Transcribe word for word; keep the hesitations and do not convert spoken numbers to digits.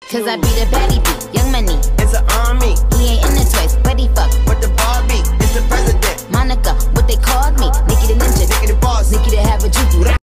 Cause I be the baddie beat, young money. It's an army.